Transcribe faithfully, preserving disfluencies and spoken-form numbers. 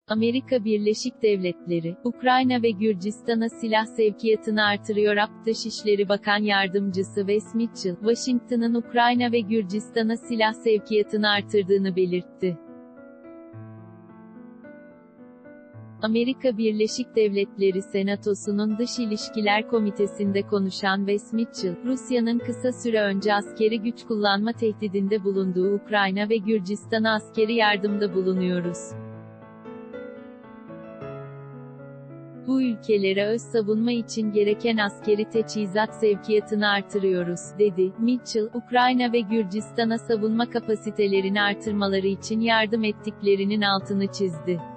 Amerika Birleşik Devletleri, Ukrayna ve Gürcistan'a silah sevkiyatını artırıyor. Dışişleri Bakan Yardımcısı Wes Mitchell, Washington'ın Ukrayna ve Gürcistan'a silah sevkiyatını artırdığını belirtti. Amerika Birleşik Devletleri Senatosu'nun Dış İlişkiler Komitesi'nde konuşan Wes Mitchell, Rusya'nın kısa süre önce askeri güç kullanma tehdidinde bulunduğu Ukrayna ve Gürcistan'a askeri yardımda bulunuyoruz. Bu ülkelere öz savunma için gereken askeri teçhizat sevkiyatını artırıyoruz, dedi. Mitchell, Ukrayna ve Gürcistan'a savunma kapasitelerini artırmaları için yardım ettiklerinin altını çizdi.